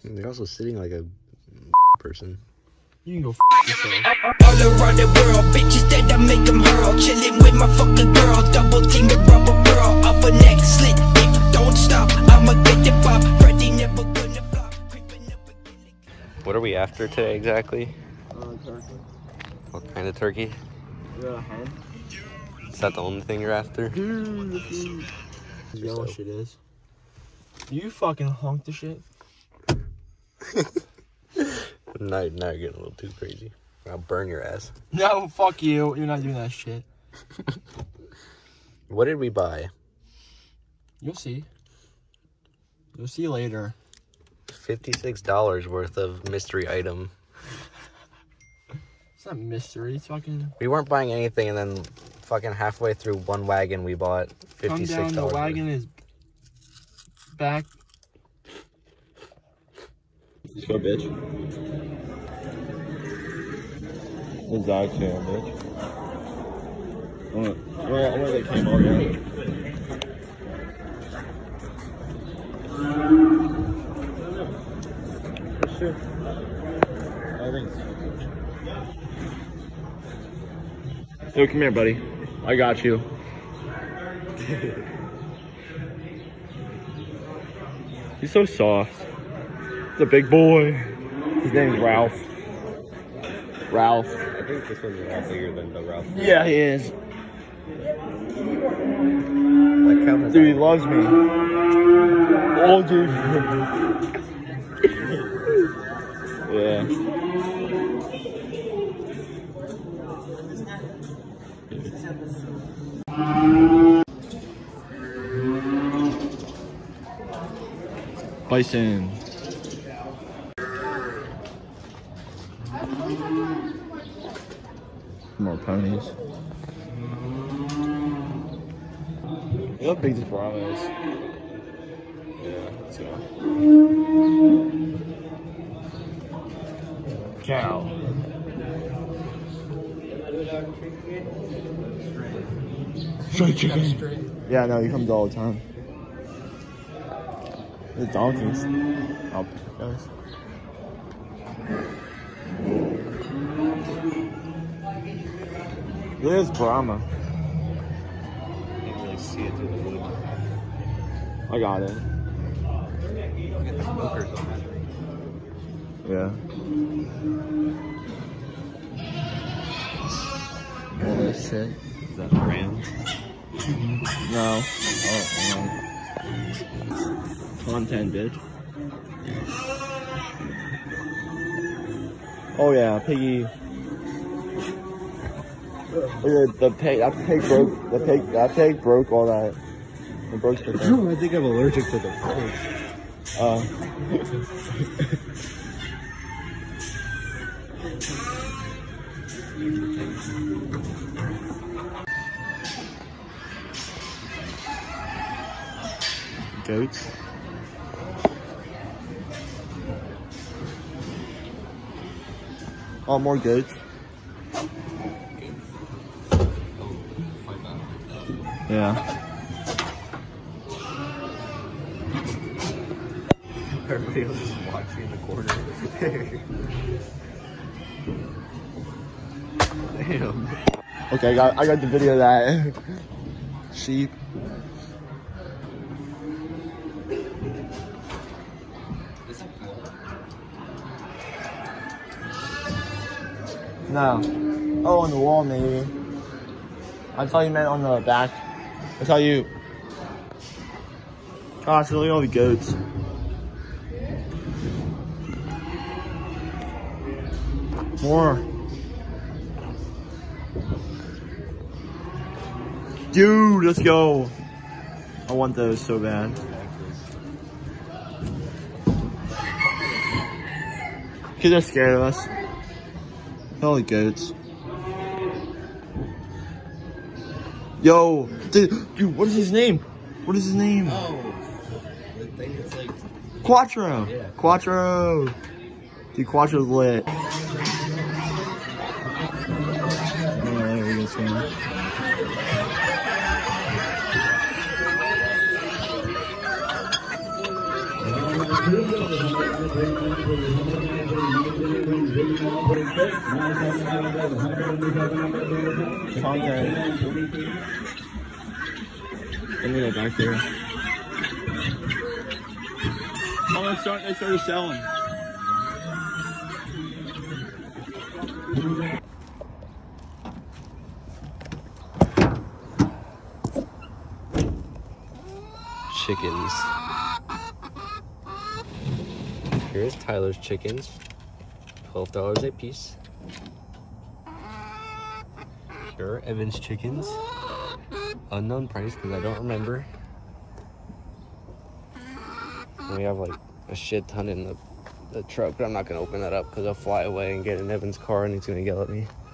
They're also sitting like a person. You can go yourself. All around the world, bitches that I make them hurl. Chillin' with my fucking girl, double team the rubber girl. Off a neck slit, if don't stop, I'ma get the pop. Freddy never gonna flop. What are we after today exactly? Turkey. What kind of turkey? Yeah, hen. Is that the only thing you're after? Yellow shit is. You fucking honk the shit. Now you're getting a little too crazy. I'll burn your ass. No, fuck you. You're not doing that shit. What did we buy? You'll see. You'll see later. $56 worth of mystery item. It's not mystery. It's fucking... We weren't buying anything, and then fucking halfway through one wagon, we bought $56. Come down, the wagon is back. Let's go, bitch. Exactly, bitch. Where they came already. Sure. I think so. Yo, come here, buddy. I got you. He's so soft. He's a big boy. His name's Ralph. Ralph. I think this one's a lot bigger than the Ralph. Yeah, he is. Dude, he loves me. Oh, dude. Yeah. Bison. More ponies. Look how big this Brahma is. Yeah, let's go. Cow. Straight chicken. Yeah, no, he comes all the time. The donkeys. I'll pick those. There's Brahma. Can't really see it through the wood. I got it. Look at the smokers on that. Yeah. All this shit. Is that Ram? No. Oh, content, bitch. Oh yeah, piggy. Look at the pig. That pig broke. That pig broke all that. It broke the thing. I think I'm allergic to the pigs. Goats. Oh, more goats. Yeah. Everybody else is watching in the corner. Damn. Okay, I got the video of that sheep. No. Oh, on the wall maybe. I thought you meant on the back. I thought you. Gosh, look at all the goats. More. Dude, let's go. I want those so bad. Kids are scared of us. All the goats. Yo, dude, what is his name? What is his name? Oh, I think it's like Quattro. Yeah. Quattro. Dude, Quattro's lit. Content. Let me go back here. Oh, they started selling. Chickens. Here's Tyler's chickens. $12 a piece. Here are Evan's chickens. Unknown price because I don't remember. And we have like a shit ton in the truck, but I'm not gonna open that up because I'll fly away and get in Evan's car and he's gonna yell at me.